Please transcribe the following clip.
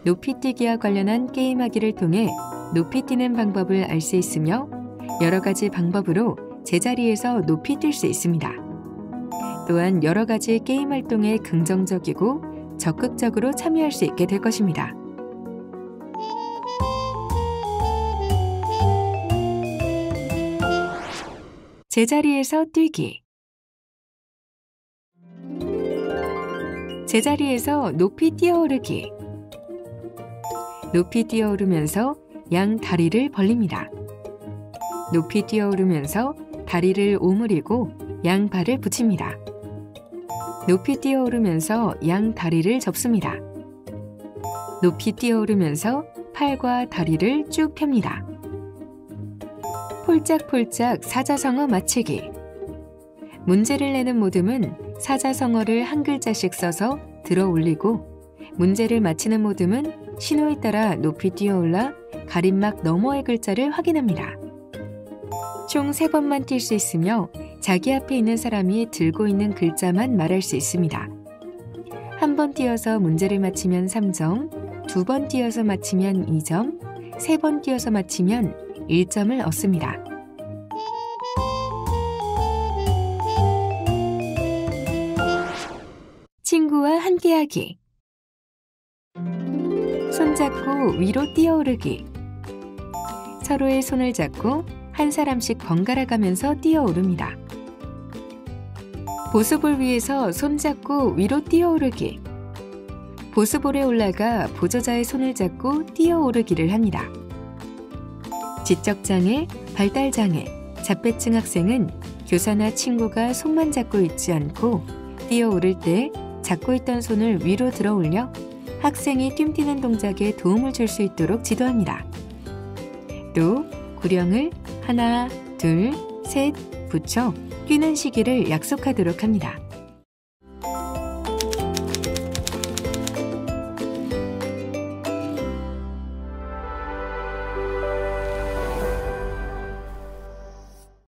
높이뛰기와 관련한 게임하기를 통해 높이 뛰는 방법을 알 수 있으며 여러 가지 방법으로 제자리에서 높이 뛸 수 있습니다. 또한 여러 가지 게임 활동에 긍정적이고 적극적으로 참여할 수 있게 될 것입니다. 제자리에서 뛰기. 제자리에서 높이 뛰어오르기. 높이 뛰어오르면서 양 다리를 벌립니다. 높이 뛰어오르면서 다리를 오므리고 양 발을 붙입니다. 높이 뛰어오르면서 양 다리를 접습니다. 높이 뛰어오르면서 팔과 다리를 쭉 펴니다. 폴짝폴짝 사자성어 맞히기. 문제를 내는 모듬은 사자성어를 한 글자씩 써서 들어 올리고 문제를 맞히는 모듬은 신호에 따라 높이 뛰어올라 가림막 너머의 글자를 확인합니다. 총 3번만 뛸 수 있으며 자기 앞에 있는 사람이 들고 있는 글자만 말할 수 있습니다. 한 번 뛰어서 문제를 맞히면 3점, 2번 뛰어서 맞히면 2점, 3번 뛰어서 맞히면 1점을 얻습니다. 친구와 함께하기. 손잡고 위로 뛰어오르기. 서로의 손을 잡고 한 사람씩 번갈아 가면서 뛰어오릅니다. 보스볼 위에서 손잡고 위로 뛰어오르기. 보스볼에 올라가 보조자의 손을 잡고 뛰어오르기를 합니다. 지적장애, 발달장애, 자폐증 학생은 교사나 친구가 손만 잡고 있지 않고 뛰어오를 때 잡고 있던 손을 위로 들어 올려 학생이 뜀뛰는 동작에 도움을 줄 수 있도록 지도합니다. 또 구령을 하나, 둘, 셋 붙여 뛰는 시기를 약속하도록 합니다.